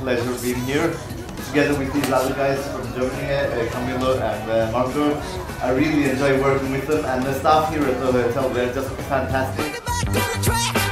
pleasure being here together with these other guys from Germany, Camilo and Marco. I really enjoy working with them, and the staff here at the hotel, they're just fantastic.